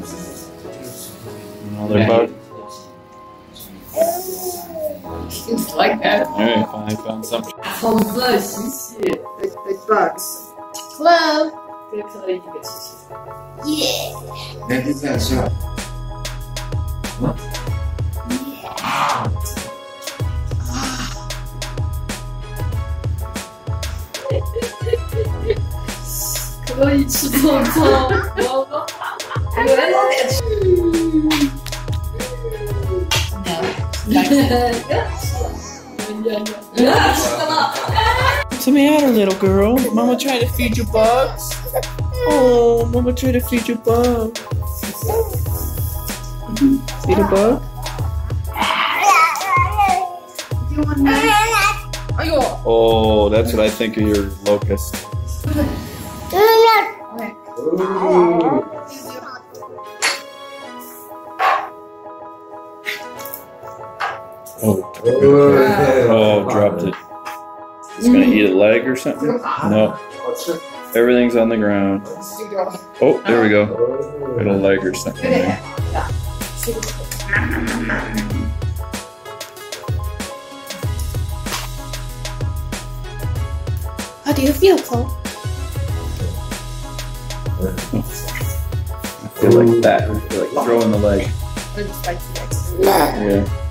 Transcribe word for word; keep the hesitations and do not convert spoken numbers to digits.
Another bug. It's like that. Alright, I found something. Fazla sisi. Big, big bugs. Hello. Direkt sana iyi bir sisi. Yeah. Ne güzel şarkı. 그거 이치도서 뭐가? 왜 너네? What's the matter, little girl? Mama trying to feed you bugs? Oh, Mama trying to feed you bugs. Feed a bug? You want that? 아이고. Oh, that's what I think of your locust. Oh, oh, dropped it. It's gonna eat a leg or something? No. Everything's on the ground. Oh, there we go. Got a leg or something there. How do you feel, Cole? I feel like that. I feel like throwing the leg. Yeah.